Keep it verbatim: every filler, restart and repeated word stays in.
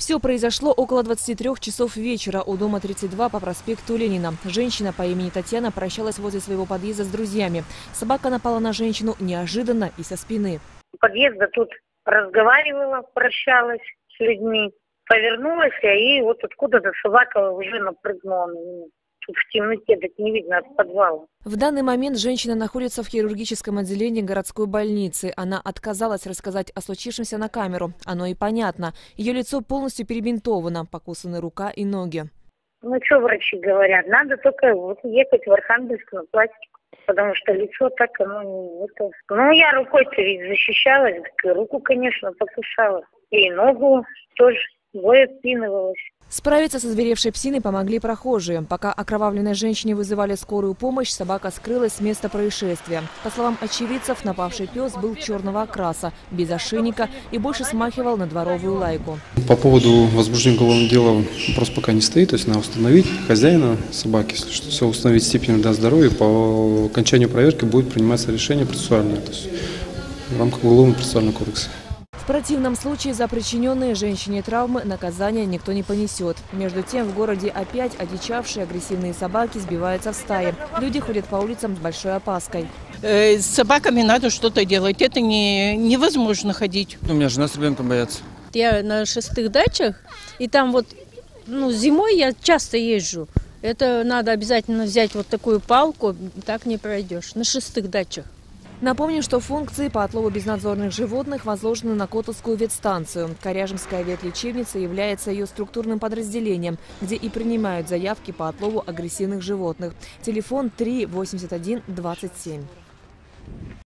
Все произошло около двадцати трёх часов вечера у дома тридцать два по проспекту Ленина. Женщина по имени Татьяна прощалась возле своего подъезда с друзьями. Собака напала на женщину неожиданно и со спины. У подъезда тут разговаривала, прощалась с людьми, повернулась, и вот откуда-то собака уже напрыгнула на меня. Тут в темноте, так не видно от подвала. В данный момент женщина находится в хирургическом отделении городской больницы. Она отказалась рассказать о случившемся на камеру. Оно и понятно. Ее лицо полностью перебинтовано, покусаны рука и ноги. Ну, что врачи говорят? Надо только вот ехать в Архангельск на пластику. Потому что лицо так, оно не... Это... Ну, я рукой-то ведь защищалась, так и руку, конечно, покусала. И ногу тоже, двое впинывалась. Справиться со зверевшей псиной помогли прохожие. Пока окровавленной женщине вызывали скорую помощь, собака скрылась с места происшествия. По словам очевидцев, напавший пес был черного окраса, без ошейника и больше смахивал на дворовую лайку. По поводу возбуждения уголовного дела вопрос пока не стоит. То есть надо установить хозяина собаки, если что, все установить степень вреда здоровью. По окончанию проверки будет приниматься решение процессуальное, то есть в рамках Уголовного процессуального кодекса. В противном случае за причиненные женщине травмы наказания никто не понесет. Между тем в городе опять одичавшие агрессивные собаки сбиваются в стаи. Люди ходят по улицам с большой опаской. Э, с собаками надо что-то делать. Это не, невозможно ходить. У меня жена с ребенком боятся. Я на шестых дачах, и там вот ну, зимой я часто езжу. Это надо обязательно взять вот такую палку, так не пройдешь. На шестых дачах. Напомню, что функции по отлову безнадзорных животных возложены на Котовскую ветстанцию. Коряжемская ветлечебница является ее структурным подразделением, где и принимают заявки по отлову агрессивных животных. Телефон три восемьдесят один двадцать семь.